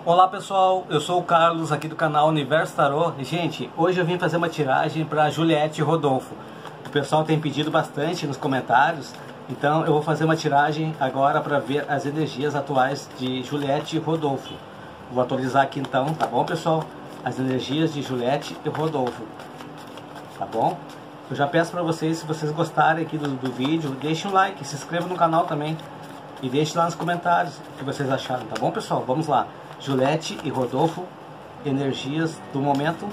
Olá pessoal, eu sou o Carlos aqui do canal Universo Tarô. E, gente, hoje eu vim fazer uma tiragem para Juliette e Rodolfo. O pessoal tem pedido bastante nos comentários, então eu vou fazer uma tiragem agora para ver as energias atuais de Juliette e Rodolfo. Vou atualizar aqui então, tá bom pessoal? As energias de Juliette e Rodolfo, tá bom? Eu já peço para vocês, se vocês gostarem aqui do vídeo, deixem um like, se inscrevam no canal também. E deixe lá nos comentários o que vocês acharam, tá bom pessoal? Vamos lá. Juliette e Rodolfo, energias do momento.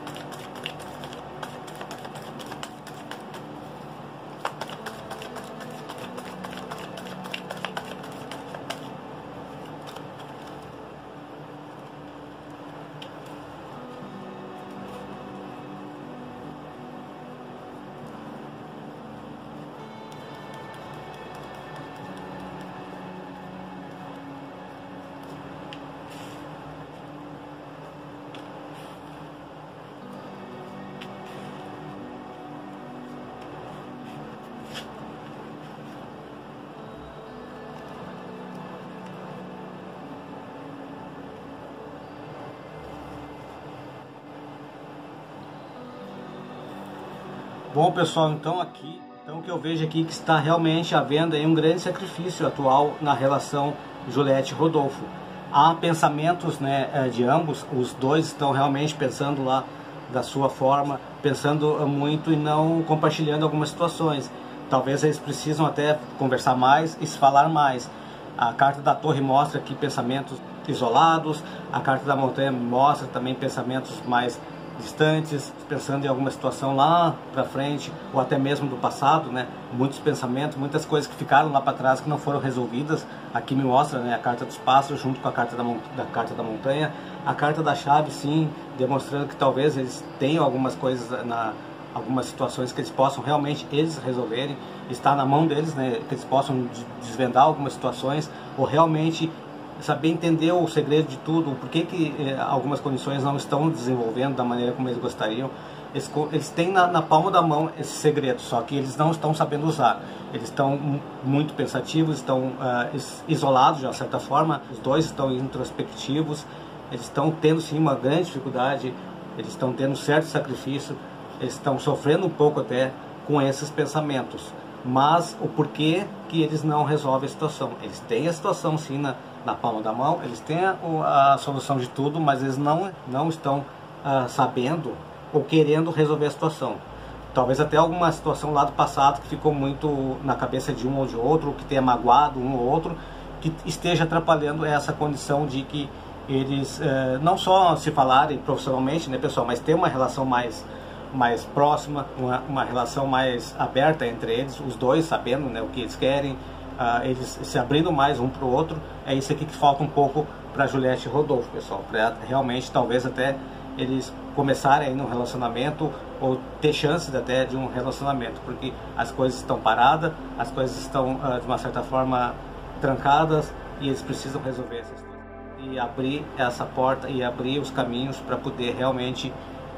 Bom pessoal, então o que eu vejo aqui que está realmente havendo aí um grande sacrifício atual na relação Juliette e Rodolfo. Há pensamentos, né, de ambos, os dois estão realmente pensando lá da sua forma, pensando muito e não compartilhando algumas situações. Talvez eles precisam até conversar mais e se falar mais. A carta da Torre mostra aqui pensamentos isolados, a carta da Montanha mostra também pensamentos mais distantes, pensando em alguma situação lá para frente, ou até mesmo do passado, né? Muitos pensamentos, muitas coisas que ficaram lá para trás que não foram resolvidas. Aqui me mostra, né, a carta dos pássaros junto com a carta carta da montanha, a carta da chave, sim, demonstrando que talvez eles tenham algumas coisas algumas situações que eles possam realmente eles resolverem, está na mão deles, né, que eles possam desvendar algumas situações, ou realmente saber entender o segredo de tudo, por que algumas condições não estão desenvolvendo da maneira como eles gostariam. Eles têm na palma da mão esse segredo, só que eles não estão sabendo usar. Eles estão muito pensativos, estão isolados de uma certa forma, os dois estão introspectivos, eles estão tendo sim uma grande dificuldade, eles estão tendo um certo sacrifício, eles estão sofrendo um pouco até com esses pensamentos. Mas o porquê que eles não resolvem a situação? Eles têm a situação sim na palma da mão, eles têm a solução de tudo, mas eles não estão sabendo ou querendo resolver a situação. Talvez até alguma situação lá do passado que ficou muito na cabeça de um ou de outro, que tenha magoado um ou outro, que esteja atrapalhando essa condição de que eles não só se falarem profissionalmente, né pessoal, mas ter uma relação mais próxima, uma relação mais aberta entre eles, os dois sabendo, né, o que eles querem, eles se abrindo mais um para o outro. É isso aqui que falta um pouco para Juliette e Rodolfo, pessoal, para realmente talvez até eles começarem aí num relacionamento, ou ter chances até de um relacionamento, porque as coisas estão paradas, as coisas estão de uma certa forma trancadas, e eles precisam resolver essas coisas e abrir essa porta e abrir os caminhos para poder realmente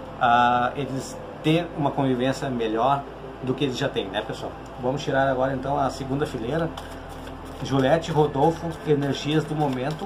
eles ter uma convivência melhor do que eles já têm, né pessoal? Vamos tirar agora então a segunda fileira. Juliette e Rodolfo, energias do momento.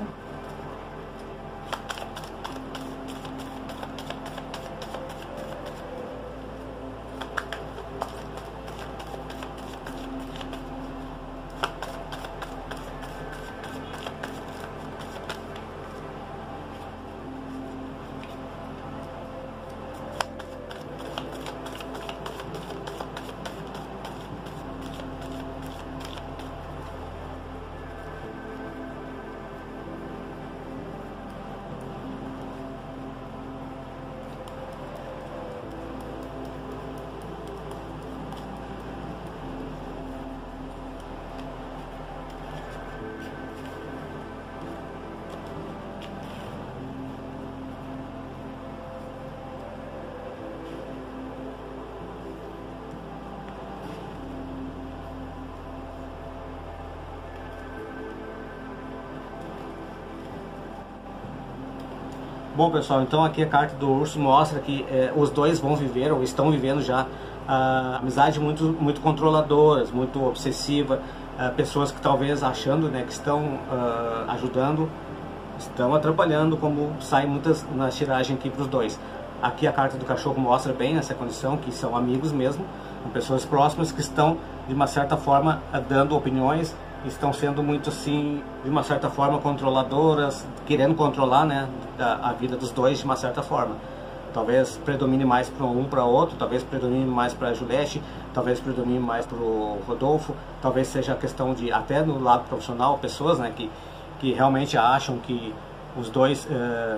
Bom pessoal, então aqui a carta do urso mostra que os dois vão viver ou estão vivendo já amizade muito controladoras, muito obsessiva, pessoas que talvez achando, né, que estão ajudando, estão atrapalhando, como sai muitas na tiragem aqui para os dois. Aqui a carta do cachorro mostra bem essa condição, que são amigos mesmo, pessoas próximas que estão, de uma certa forma, dando opiniões, estão sendo muito, assim, de uma certa forma, controladoras, querendo controlar, né, a vida dos dois de uma certa forma. Talvez predomine mais para um para outro, talvez predomine mais para a Juliette, talvez predomine mais para o Rodolfo, talvez seja a questão de, até no lado profissional, pessoas, né, que realmente acham que os dois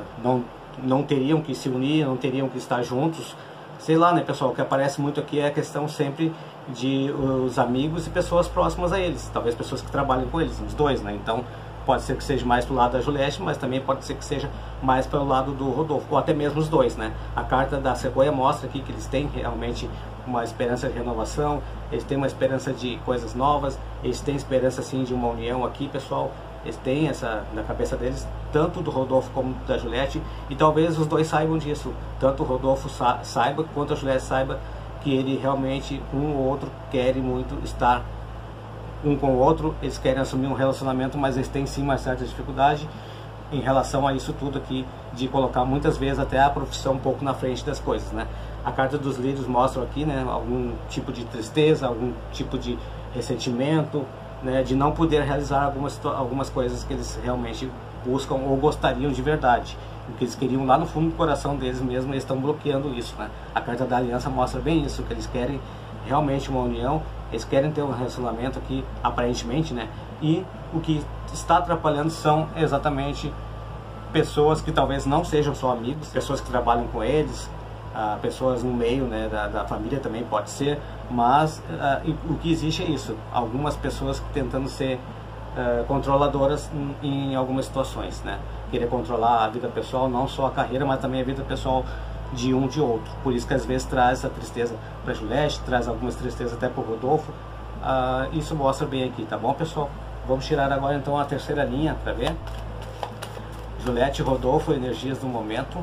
não teriam que se unir, não teriam que estar juntos. Sei lá, né, pessoal, o que aparece muito aqui é a questão sempre de os amigos e pessoas próximas a eles, talvez pessoas que trabalham com eles, os dois, né, então pode ser que seja mais pro lado da Juliette, mas também pode ser que seja mais pelo lado do Rodolfo, ou até mesmo os dois, né. A carta da cegonha mostra aqui que eles têm realmente uma esperança de renovação, eles têm uma esperança de coisas novas, eles têm esperança, assim, de uma união aqui, pessoal. Eles têm essa na cabeça deles, tanto do Rodolfo como da Juliette, e talvez os dois saibam disso, tanto o Rodolfo saiba quanto a Juliette saiba que ele realmente, um ou outro, querem muito estar um com o outro, eles querem assumir um relacionamento, mas eles têm sim uma certa dificuldade em relação a isso tudo aqui, de colocar muitas vezes até a profissão um pouco na frente das coisas, né? A carta dos lírios mostra aqui, né, algum tipo de tristeza, algum tipo de ressentimento, né, de não poder realizar algumas coisas que eles realmente buscam ou gostariam de verdade, o que eles queriam lá no fundo do coração deles mesmo, eles estão bloqueando isso, né? A carta da aliança mostra bem isso, que eles querem realmente uma união, eles querem ter um relacionamento aqui, aparentemente, né? E o que está atrapalhando são exatamente pessoas que talvez não sejam só amigos, pessoas que trabalham com eles, pessoas no meio, né, da família também pode ser, mas o que existe é isso, algumas pessoas tentando ser controladoras em algumas situações, né, querer controlar a vida pessoal, não só a carreira, mas também a vida pessoal de um de outro, por isso que às vezes traz essa tristeza para a Juliette, traz algumas tristezas até para o Rodolfo. Isso mostra bem aqui, tá bom, pessoal? Vamos tirar agora então a terceira linha para ver. Juliette e Rodolfo, energias do momento.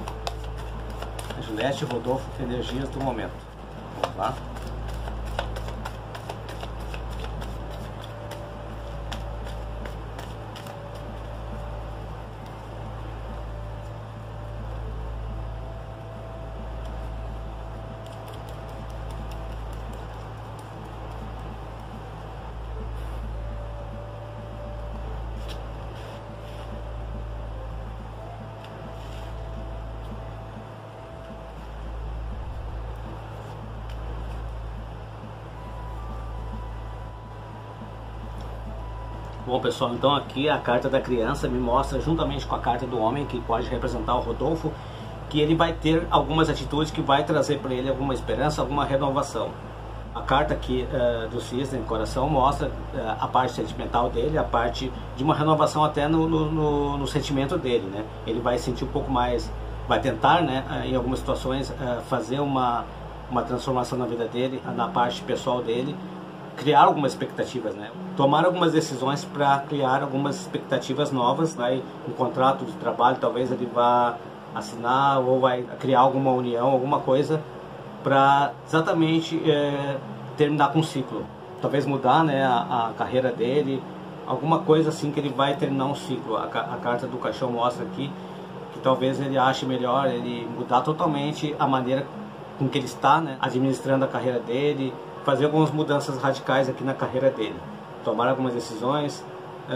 Juliette e Rodolfo, energias do momento. Vamos lá. Bom, pessoal, então aqui a carta da criança me mostra, juntamente com a carta do homem, que pode representar o Rodolfo, que ele vai ter algumas atitudes que vai trazer para ele alguma esperança, alguma renovação. A carta aqui do cisne, coração, mostra a parte sentimental dele, a parte de uma renovação até no sentimento dele, né? Ele vai sentir um pouco mais, vai tentar, né, em algumas situações, fazer uma transformação na vida dele, na parte pessoal dele, criar algumas expectativas, né? Tomar algumas decisões para criar algumas expectativas novas, vai um contrato de trabalho, talvez ele vá assinar ou vai criar alguma união, alguma coisa para exatamente terminar com um ciclo, talvez mudar, né, a carreira dele, alguma coisa assim que ele vai terminar um ciclo. A carta do caixão mostra aqui que talvez ele ache melhor ele mudar totalmente a maneira com que ele está, né, administrando a carreira dele, fazer algumas mudanças radicais aqui na carreira dele, tomar algumas decisões,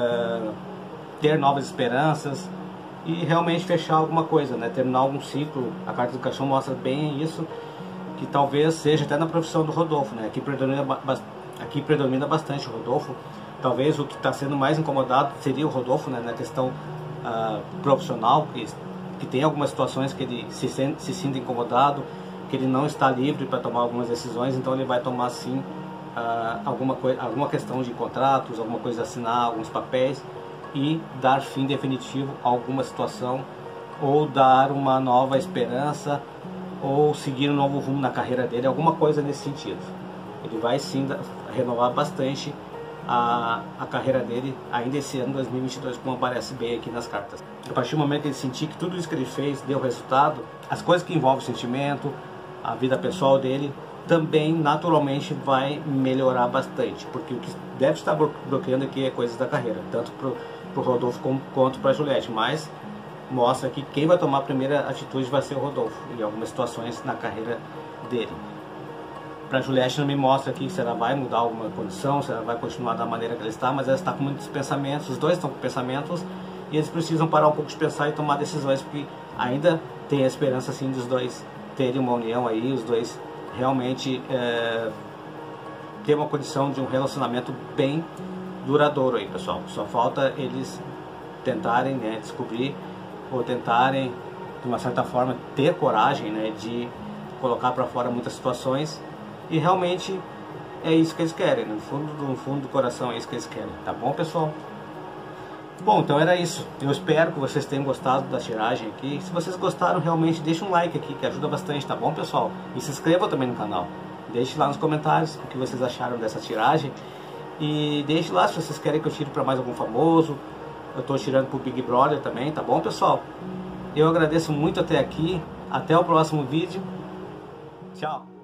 ter novas esperanças e realmente fechar alguma coisa, né? Terminar algum ciclo. A carta do caixão mostra bem isso, que talvez seja até na profissão do Rodolfo, né? Aqui predomina bastante o Rodolfo. Talvez o que está sendo mais incomodado seria o Rodolfo, né? Na questão profissional, que tem algumas situações que ele se sente incomodado, que ele não está livre para tomar algumas decisões, então ele vai tomar sim alguma questão de contratos, alguma coisa, assinar alguns papéis e dar fim definitivo a alguma situação, ou dar uma nova esperança, ou seguir um novo rumo na carreira dele, alguma coisa nesse sentido. Ele vai sim renovar bastante a carreira dele ainda esse ano 2022, como aparece bem aqui nas cartas. A partir do momento que ele sentir que tudo isso que ele fez deu resultado, as coisas que envolvem o sentimento, a vida pessoal dele, também naturalmente vai melhorar bastante, porque o que deve estar bloqueando aqui é coisas da carreira, tanto para o Rodolfo quanto para a Juliette, mas mostra que quem vai tomar a primeira atitude vai ser o Rodolfo, em algumas situações na carreira dele. Para a Juliette não me mostra aqui se ela vai mudar alguma condição, se ela vai continuar da maneira que ela está, mas ela está com muitos pensamentos, os dois estão com pensamentos, e eles precisam parar um pouco de pensar e tomar decisões, porque ainda tem a esperança assim dos dois terem uma união aí, os dois realmente ter uma condição de um relacionamento bem duradouro aí, pessoal. Só falta eles tentarem, né, descobrir, ou tentarem de uma certa forma ter coragem, né, de colocar para fora muitas situações, e realmente é isso que eles querem, no fundo do coração é isso que eles querem, tá bom, pessoal? Bom, então era isso. Eu espero que vocês tenham gostado da tiragem aqui. Se vocês gostaram, realmente deixa um like aqui, que ajuda bastante, tá bom, pessoal? E se inscreva também no canal. Deixe lá nos comentários o que vocês acharam dessa tiragem. E deixe lá se vocês querem que eu tire para mais algum famoso. Eu estou tirando pro Big Brother também, tá bom, pessoal? Eu agradeço muito até aqui. Até o próximo vídeo. Tchau!